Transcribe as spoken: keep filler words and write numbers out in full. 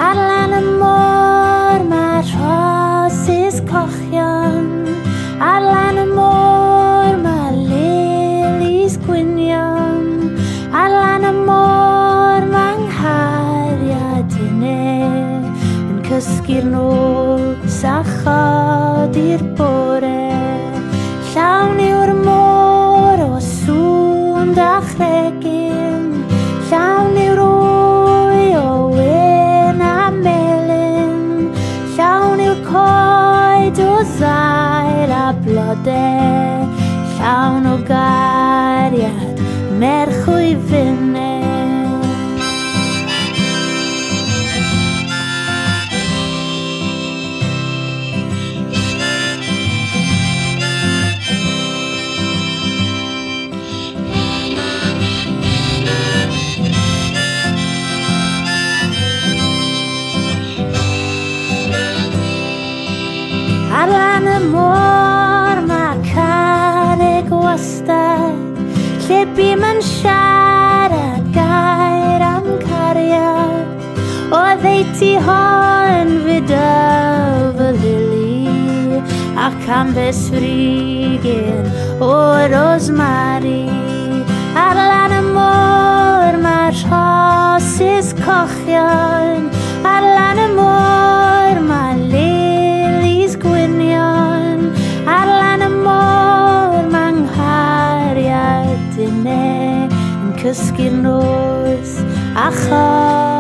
Ar lan y môr mae rhosys cochion, ar lan y môr mae lilies gwynion, ar lan y môr mae nghariad unau yn cysgu'r nos a chodi'r bore. Llawn yw'r môr o sŵn a chregyn, llawn yw'r wy o wyn a melyn, llawn yw'r coed o ddair a blodau, llawn o gariad merch o'i funau. Ar lan y môr mae carreg wastad, lle bym yn siarad gair am cariad. O ddeiti hon fydaw fy lili, ac am besfrigyn o rosemary. Ar lan y môr mae rhosys cochion, ar lan y môr mae lilies gwynion, ar lan y môr mae nghariad unau yn cysgu'r nos a chod.